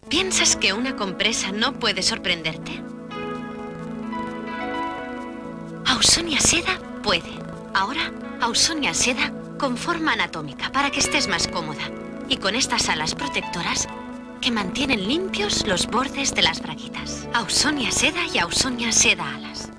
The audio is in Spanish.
¿Piensas que una compresa no puede sorprenderte? Ausonia Seda puede. Ahora, Ausonia Seda con forma anatómica para que estés más cómoda. Y con estas alas protectoras que mantienen limpios los bordes de las braguitas. Ausonia Seda y Ausonia Seda alas.